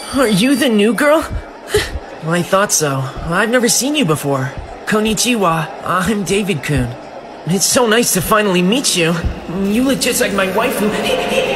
Are you the new girl? I thought so. I've never seen you before. Konnichiwa, I'm David-kun. It's so nice to finally meet you. You look just like my waifu.